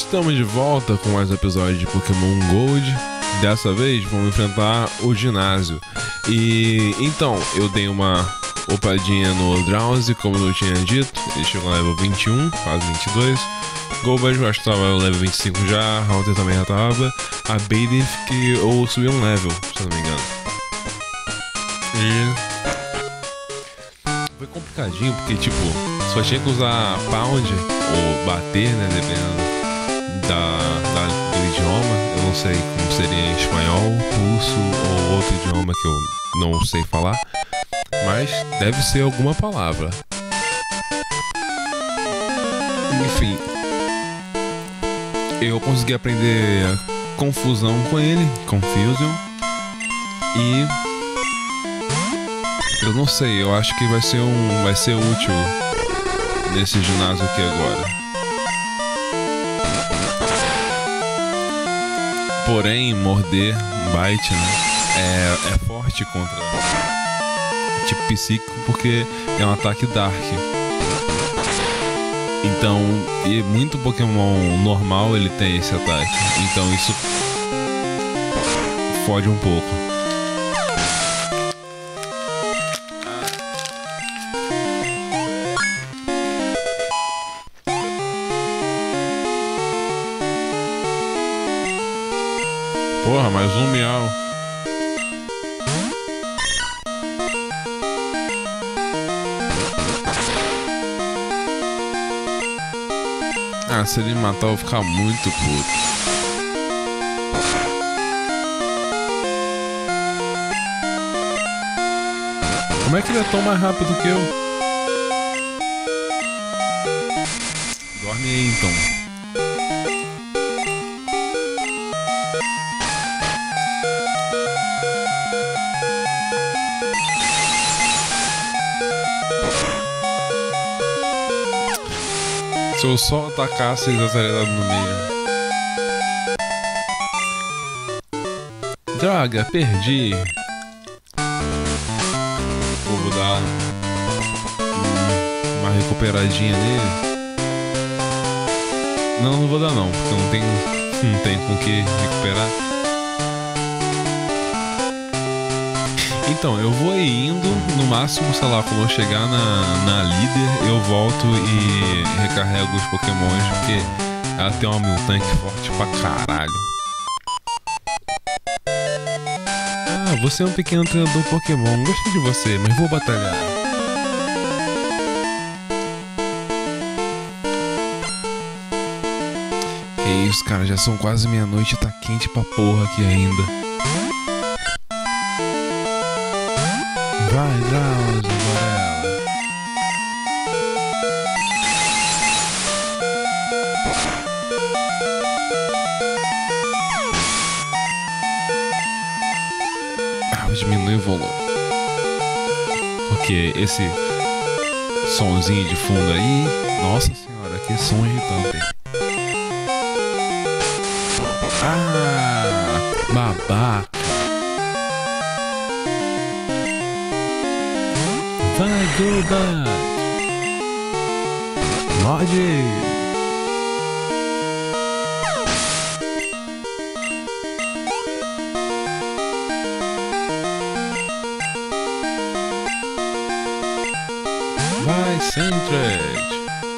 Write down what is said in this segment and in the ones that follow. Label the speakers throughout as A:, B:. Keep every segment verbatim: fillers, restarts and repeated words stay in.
A: Estamos de volta com mais um episódio de Pokémon Gold. Dessa vez vamos enfrentar o ginásio. E então, eu dei uma upadinha no Drowsy, como eu tinha dito. Ele chegou no level vinte e um, quase vinte e dois. Golbaz, eu acho que tava no level vinte e cinco já. Haunter também já tava. A Bailiff, que eu subi um level, se eu não me engano. E foi complicadinho, porque tipo, só tinha que usar Pound ou bater, né, dependendo da, da, do idioma. Eu não sei como seria em espanhol, russo ou outro idioma que eu não sei falar, mas deve ser alguma palavra. Enfim, eu consegui aprender confusão com ele, Confusion, e eu não sei, eu acho que vai ser um, vai ser útil nesse ginásio aqui agora. Porém, morder, bite, né, é, é forte contra tipo psíquico, porque é um ataque dark. Então, e muito Pokémon normal ele tem esse ataque. Então isso fode um pouco. Porra, mais um miau. Ah, se ele matar eu vou ficar muito puto. Como é que ele é tão mais rápido que eu? Dorme aí então. Se eu só atacasse, ele já estaria dado no meio. Droga, perdi. Vou dar uma recuperadinha nele. Não, não vou dar não, porque eu não tenho, não tenho com que recuperar. Então, eu vou indo, no máximo, sei lá, quando eu chegar na, na líder, eu volto e recarrego os Pokémons, porque ela tem uma Miltank forte pra caralho. Ah, você é um pequeno treinador Pokémon, gostei de você, mas vou batalhar. Que isso, cara, já são quase meia-noite e tá quente pra porra aqui ainda. Vai, Drowsy, bora ela. Ah, vou diminuir o volume, porque esse sonzinho de fundo aí, nossa senhora, que som irritante. Ah, babaca. Vai, Golbaz! Morde! Vai, Sentret!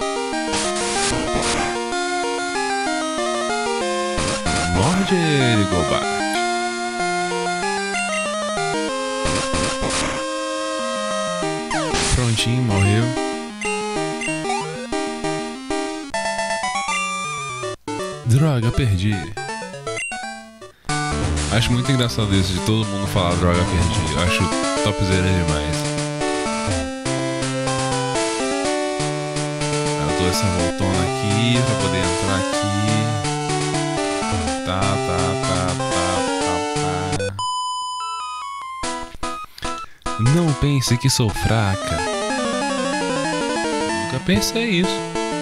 A: Morde ele, Golbaz! Prontinho, morreu. Droga, perdi. Acho muito engraçado isso de todo mundo falar droga, perdi. Eu acho topzera demais. Eu dou essa voltona aqui pra poder entrar aqui. Tá, tá, tá, tá, tá, tá. Não pense que sou fraca. Nunca pensei isso.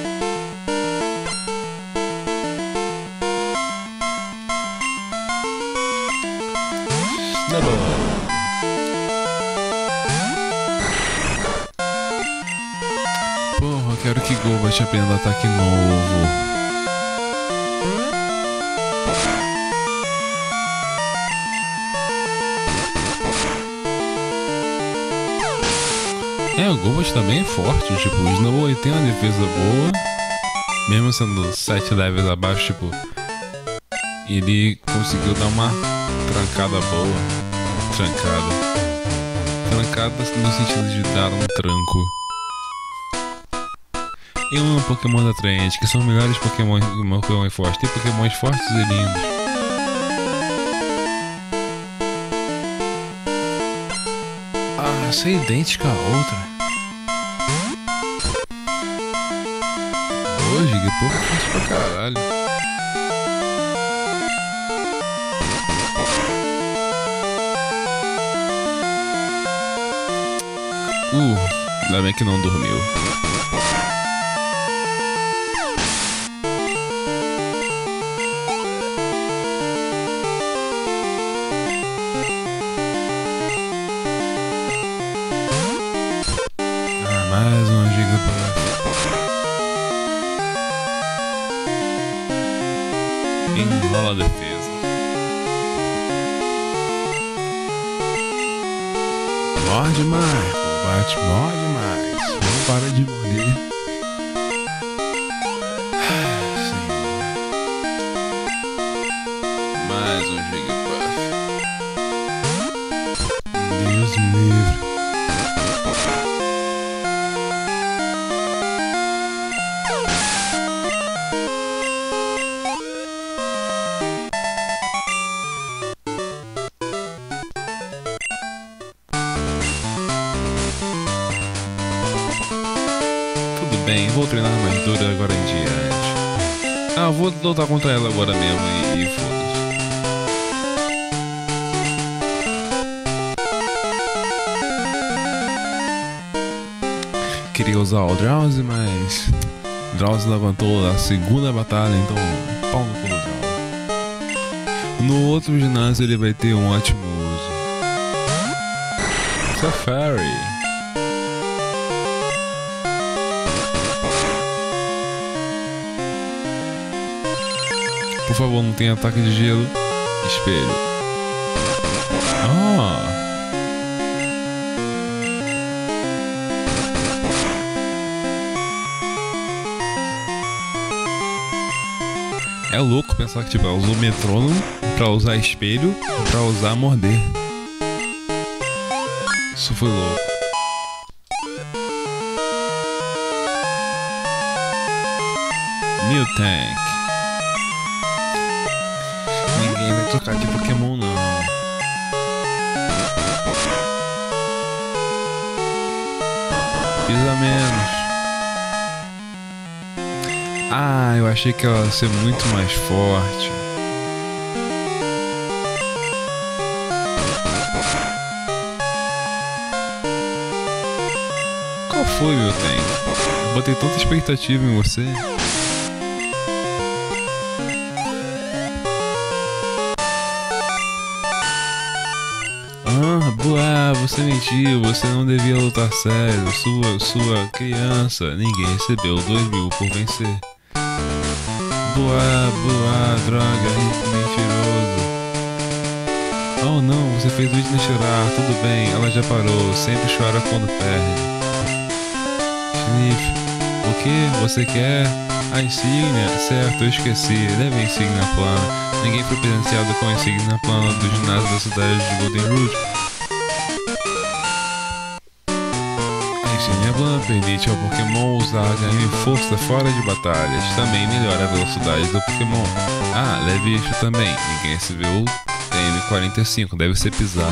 A: Tá bom. Porra, eu quero que Golbaz aprenda ataque novo. É, o Golbat tá bem forte, tipo, o Snow tem uma defesa boa, mesmo sendo sete levels abaixo, tipo, ele conseguiu dar uma trancada boa, trancada, trancada no sentido de dar um tranco. E um Pokémon atraente, que são melhores Pokémon, Pokémon fortes, tem Pokémons fortes e lindos. Ah, essa é idêntica a outra. Hoje, que porra forte pra caralho. Uh, ainda bem que não dormiu. Mais uma Gigabuff. Enrola a defesa. Morde mais, combate, morde mais. Não para de morder. Senhor. Mais um Gigabuff. Deus me livre. Bem, vou treinar mais dura agora em diante. Ah, vou lutar contra ela agora mesmo e, e foda-se. Queria usar o Drowsy, mas Drowsy levantou a segunda batalha, então pau no cu do Drowsy. No outro ginásio ele vai ter um ótimo uso. Safari. Por favor, não tem ataque de gelo. Espelho. Ah! É louco pensar que tipo, ela usou metrônomo pra usar espelho pra usar morder. Isso foi louco. Miltank. Ninguém vai trocar de Pokémon não. Pisa menos. Ah, eu achei que ela ia ser muito mais forte. Qual foi, meu tempo? Eu botei tanta expectativa em você. Ah, boa, você mentiu, você não devia lutar sério. Sua, sua criança, ninguém recebeu dois mil por vencer. Boa, boa, droga, mentiroso. Oh não, você fez o Whitney chorar, tudo bem, ela já parou, sempre chora quando perde. Sniff, o que? Você quer? A insígnia? Certo, eu esqueci, leve a insígnia plana. Ninguém foi presenteado com a insígnia plana do ginásio da cidade de Goldenroot. A insígnia plana permite ao Pokémon usar ganho força fora de batalhas. Também melhora a velocidade do Pokémon. Ah, leve isso também. Ninguém recebeu T M quarenta e cinco, deve ser pisar.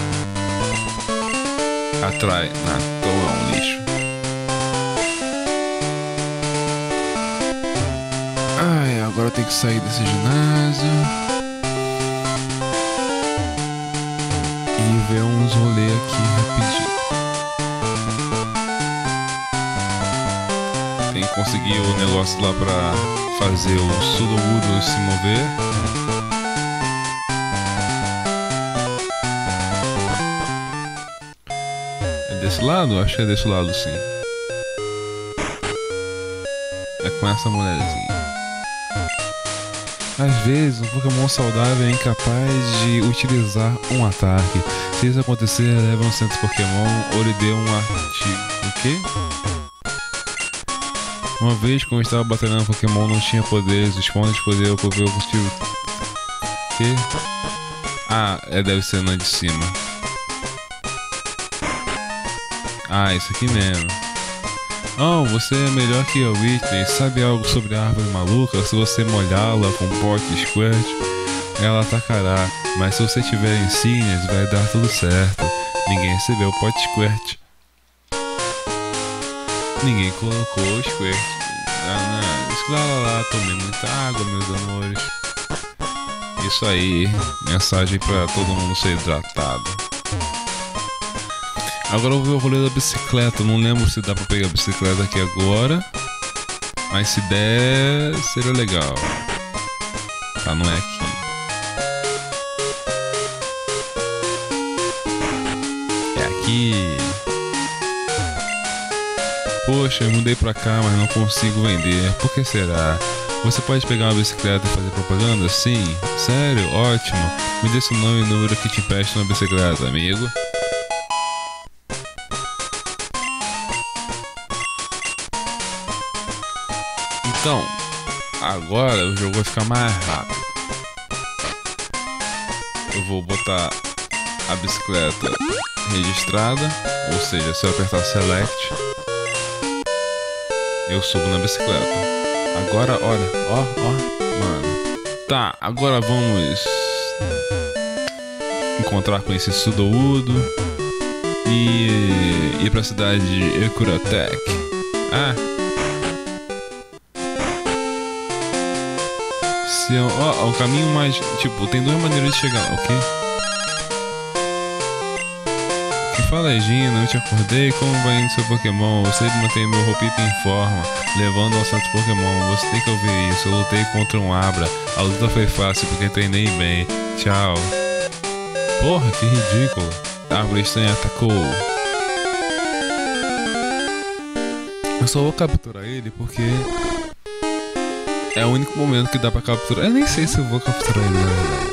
A: Atrai. Ah, então é um lixo. Ai, agora eu tenho que sair desse ginásio e ver uns rolês aqui rapidinho. Tem que conseguir o negócio lá pra fazer o Sudowoodo se mover. É desse lado? Acho que é desse lado sim. É com essa mulherzinha. Às vezes, um Pokémon saudável é incapaz de utilizar um ataque. Se isso acontecer, leve um centro Pokémon ou lhe dê um artigo. O quê? Uma vez, quando eu estava batalhando Pokémon, não tinha poderes. Os pontos de poder ocorreu o motivo. Que? Ah, é, deve ser na de cima. Ah, isso aqui mesmo. Oh, você é melhor que a Whitney. Sabe algo sobre a árvore maluca? Se você molhá-la com pote squirt, ela atacará. Mas se você tiver insígnias, vai dar tudo certo. Ninguém recebeu o pote squirt. Ninguém colocou o squirt. Ah, não. Lá, lá, lá. Tomei muita água, meus amores. Isso aí. Mensagem pra todo mundo ser hidratado. Agora eu vou ver o rolê da bicicleta. Não lembro se dá pra pegar a bicicleta aqui agora. Mas se der, seria legal. Tá, não é aqui. É aqui. Poxa, eu mudei pra cá, mas não consigo vender. Por que será? Você pode pegar uma bicicleta e fazer propaganda? Sim. Sério? Ótimo. Me dê seu nome e número que te empresta uma bicicleta, amigo. Então, agora o jogo vai ficar mais rápido. Eu vou botar a bicicleta registrada, ou seja, se eu apertar Select, eu subo na bicicleta. Agora, olha, ó, ó, mano. Tá, agora vamos encontrar com esse Sudowoodo e ir pra cidade de Ecruteak. Ah. Ó, oh, o caminho mais... Tipo, tem duas maneiras de chegar lá, ok? Que fala aí, Gina, eu te acordei. Como vai indo seu Pokémon? Você mantém meu roupito em forma, levando ao centro Pokémon. Você tem que ouvir isso. Eu lutei contra um Abra. A luta foi fácil porque treinei bem. Tchau. Porra, que ridículo. A árvore estranha atacou. Eu só vou capturar ele porque... é o único momento que dá pra capturar. Eu nem sei se eu vou capturar ele, na verdade.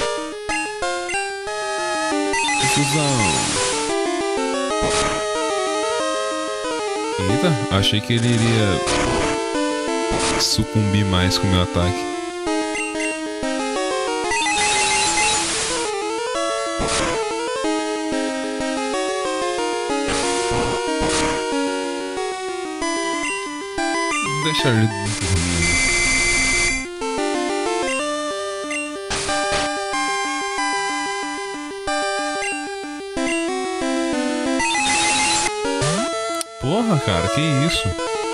A: Confusão. Eita, achei que ele iria sucumbir mais com o meu ataque. Deixa ele dormir. Porra, cara, que isso?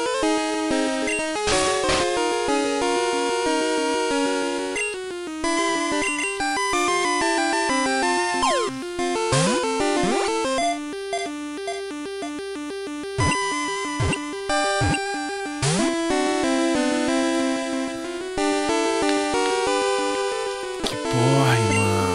A: Que porra, mano.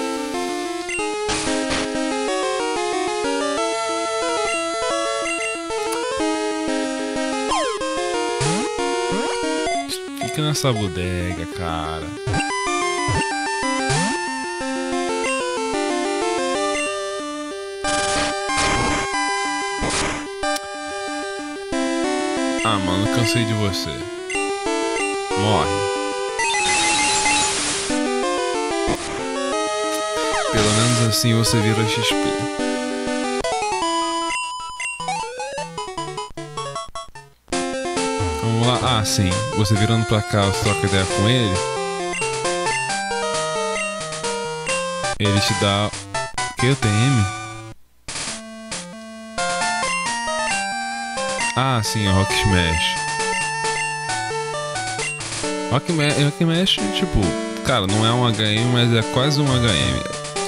A: Fica nessa bodega, cara. Ah, mano, cansei de você. Morre. Pelo menos assim você vira X P. Vamos lá. Ah, sim. Você virando pra cá, você troca ideia com ele. Ele te dá... O que? T M? Ah, sim, é Rock Smash. Rock, Rock Smash, tipo... Cara, não é um H M, mas é quase um H M.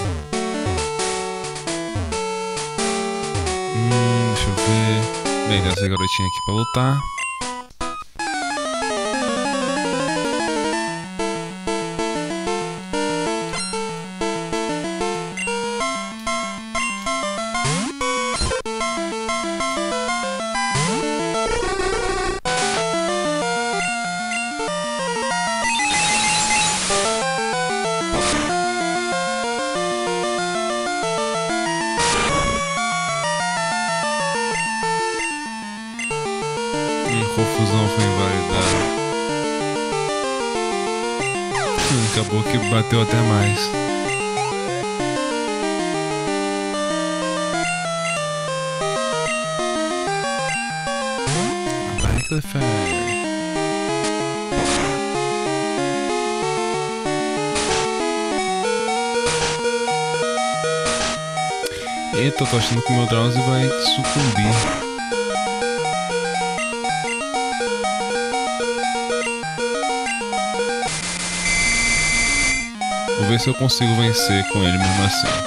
A: Hum, deixa eu ver... Bem, tem essa garotinha aqui pra lutar. dar. Acabou que bateu até mais. Michael Fire. Eita, tô achando que o meu Drowsy vai sucumbir. Vou ver se eu consigo vencer com ele mesmo assim.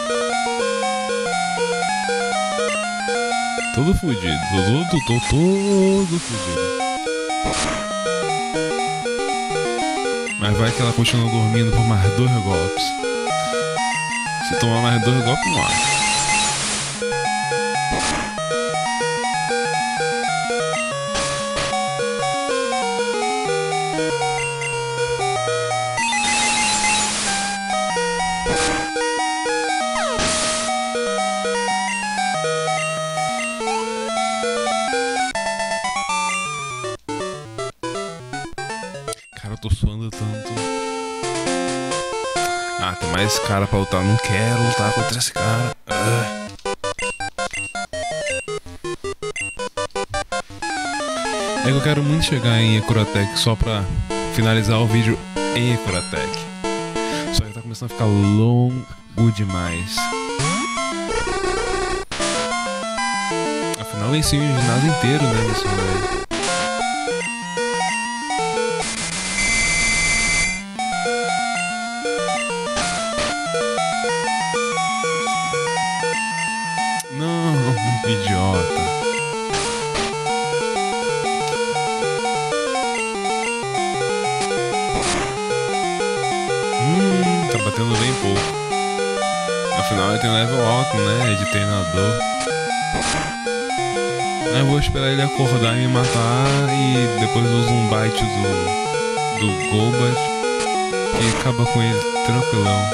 A: Todo fudido, todo, todo, todo fudido. Mas vai que ela continua dormindo por mais dois golpes. Se tomar mais dois golpes, morre. Cara, eu tô suando tanto. Ah, tem mais cara pra lutar. Não quero lutar contra esse cara. Ah. É que eu quero muito chegar em Ekuratec só pra finalizar o vídeo em Ekuratec. Só que tá começando a ficar longo demais. Afinal, eu ensino o ginásio inteiro, né, nesse momento. Não, idiota. Hum, tá batendo bem pouco. Afinal, ele tem level alto, né? É de treinador. Aí eu vou esperar ele acordar e me matar. E depois eu uso um bite do, do Golbat e acaba com ele tranquilão.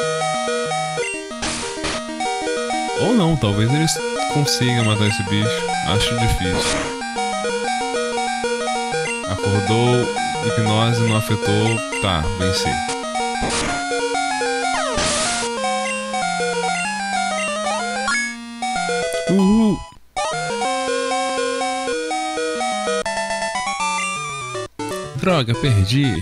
A: Ou não, talvez ele consiga matar esse bicho. Acho difícil. Acordou, hipnose não afetou. Tá, venci. Uhul! Droga, perdi.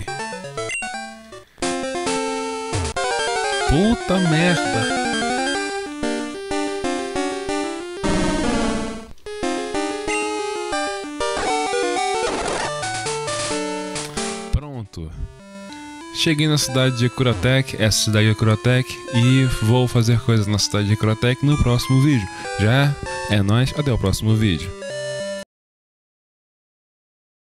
A: Puta merda. Pronto. Cheguei na cidade de Ekuratec, essa cidade de Ekuratec, e vou fazer coisas na cidade de Ekuratec no próximo vídeo. Já é nóis, até o próximo vídeo.